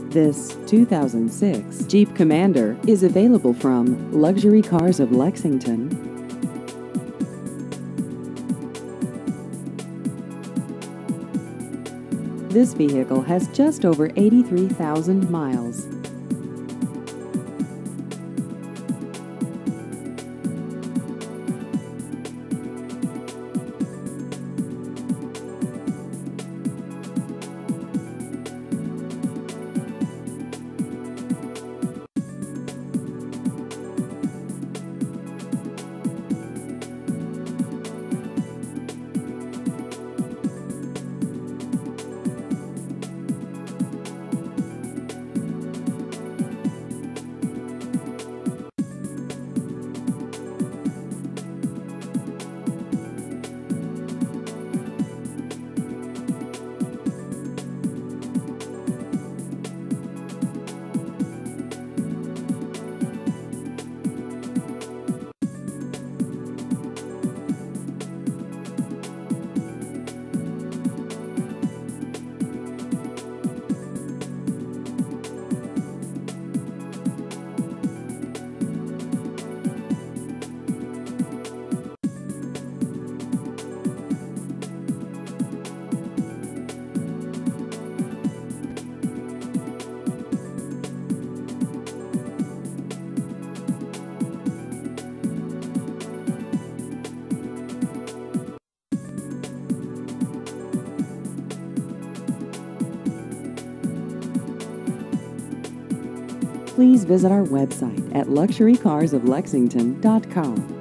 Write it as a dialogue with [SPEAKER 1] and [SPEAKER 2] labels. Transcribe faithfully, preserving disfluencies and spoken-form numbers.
[SPEAKER 1] This two thousand six Jeep Commander is available from Luxury Cars of Lexington. This vehicle has just over eighty-three thousand miles. Please visit our website at luxury cars of lexington dot com.